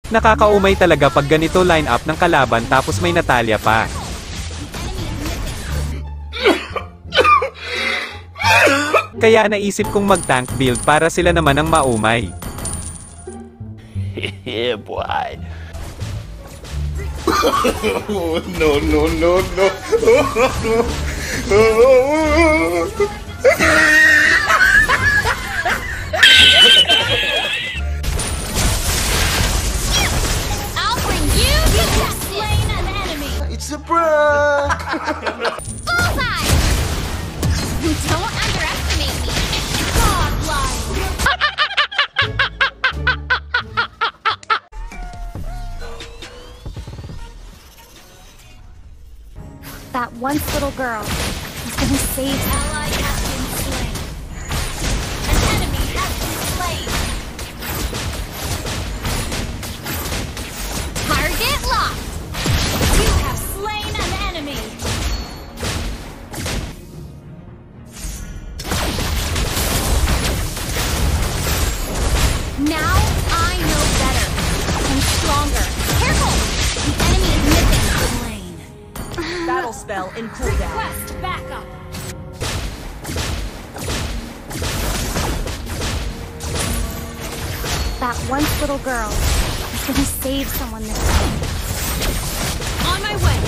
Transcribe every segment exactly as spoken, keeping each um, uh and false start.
Nakakaumay talaga pag ganito line up ng kalaban tapos may Natalia pa. Kaya naisip kong mag-tank build para sila naman ang maumay. Yeah, boy. no, no, no, no. I'll bring you to slain an enemy. It's a prank. Bullseye! Don't underestimate me. Godlike. That once little girl is gonna save them. Ally has been slain. An enemy has been slain. Target locked. You have slain an enemy. Now I know better. I'm stronger. Careful! The enemy is missing. Slain. Battle spell in cooldown. Request backup. That once little girl is gonna save someone this time. On my way.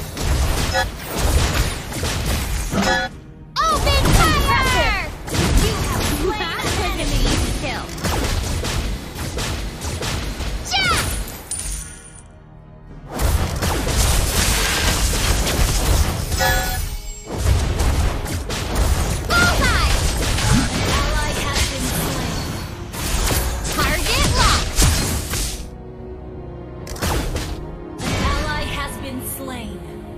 Open fire! You have slain an enemy. Kill. Jack! Bullseye! Ally has been slain. Target locked. An ally has been slain.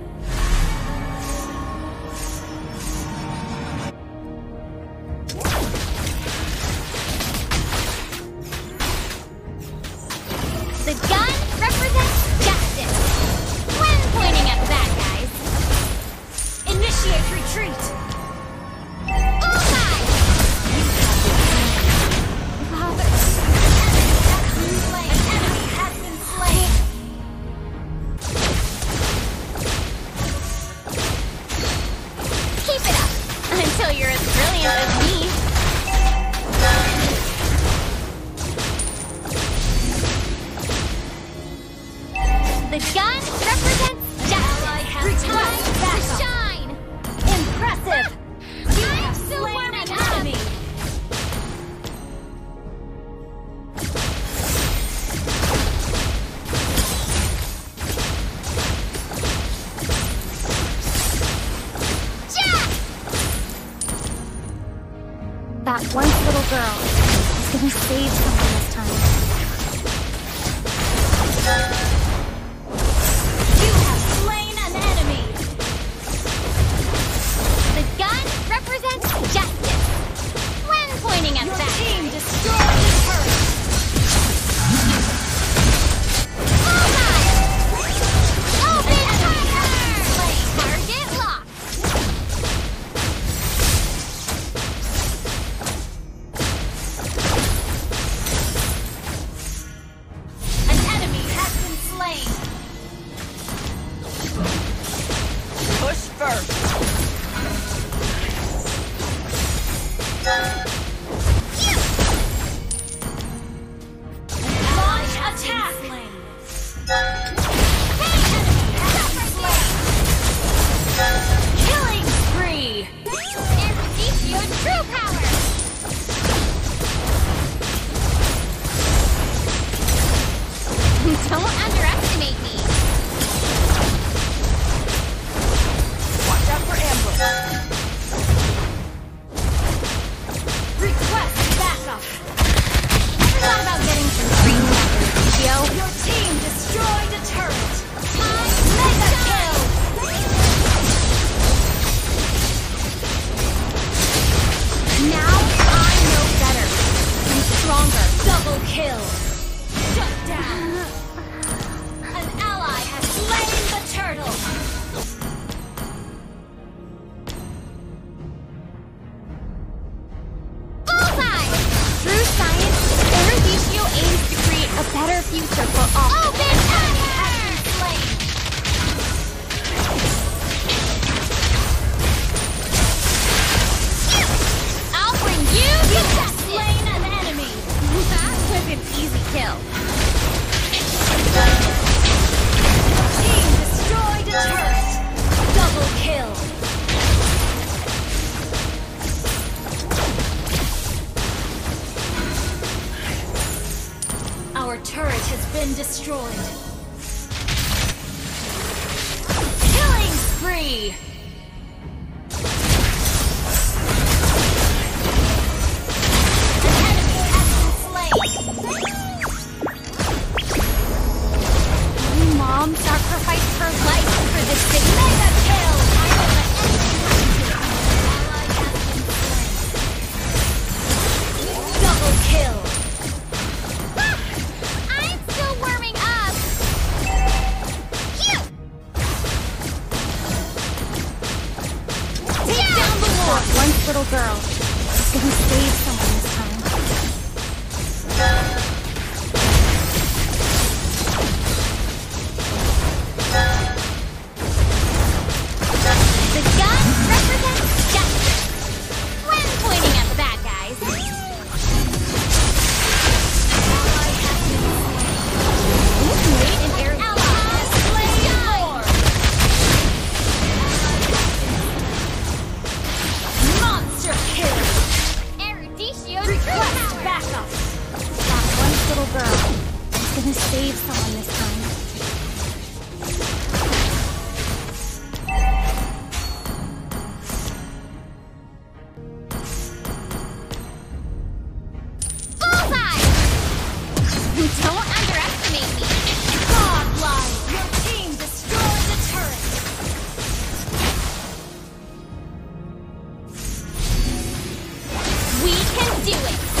The gun represents justice. When pointing at bad guys. Initiate retreat. Bullseye! Father. An enemy has been slain. Keep it up until you're as brilliant as me. The gun represents justice. Time to shine. Impressive. You have slain an enemy. Jack! That once little girl is gonna save someone this time. You have slain an enemy. The gun represents justice. When pointing at that team, destroy the turret. Bullseye! Open fire! Target locked. An enemy has been slain. Push first. Launch attack. Killing spree. Eruditio true power. Don't underestimate me. Watch out for ambush. Request backup. Ever thought about getting some green Eruditio? Your team destroyed the turret. Time mega kill. Now I know better. I'm stronger. Double kill. Shut down. An awful. Open fire! Slain. I'll bring you to justice. Slain an enemy. That was an easy kill. Team destroyed a turret. Double kill. Our turret has been destroyed. Killing spree. An enemy has been slain. My mom sacrificed her life for this city. Mega kill. I will let anything happen to you. Ally has been slain. Double kill. I'm still warming up. Phew. Take down the That lord. once little girl is gonna save someone this time. The gun represents justice when pointing at the bad guys. Ally has been slain. Wait an area. Ally has slain more. Monster kill. Eruditio Request backup. That once little girl is gonna save someone this time. Bullseye. Don't underestimate me. Godlike. Your team destroyed the turret. We can do it.